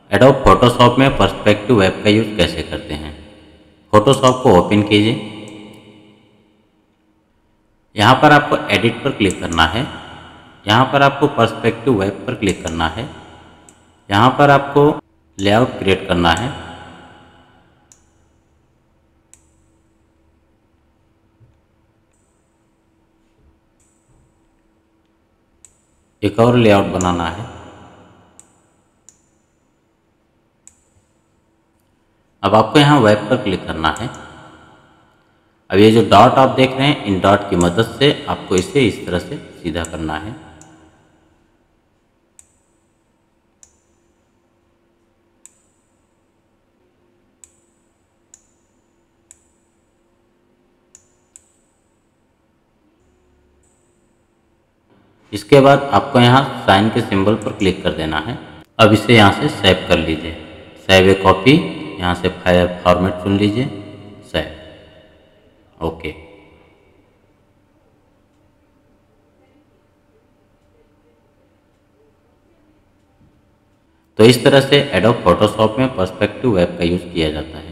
Adobe Photoshop में perspective web का use कैसे करते हैं। फोटोशॉप को ओपन कीजिए। यहाँ पर आपको एडिट पर क्लिक करना है। यहाँ पर आपको पर्सपेक्टिव वेब पर क्लिक करना है। यहाँ पर आपको लेआउट क्रिएट करना है। एक और लेआउट बनाना है। अब आपको यहाँ वेब पर क्लिक करना है। अब ये जो डॉट आप देख रहे हैं, इन डॉट की मदद से आपको इसे इस तरह से सीधा करना है। इसके बाद आपको यहाँ साइन के सिंबल पर क्लिक कर देना है। अब इसे यहाँ से सेव कर लीजिए। सेव ए कॉपी, यहाँ से फाइल फॉर्मेट चुन लीजिए, सेव। ओके। तो इस तरह से एडोब फोटोशॉप में पर्सपेक्टिव वेब का यूज़ किया जाता है।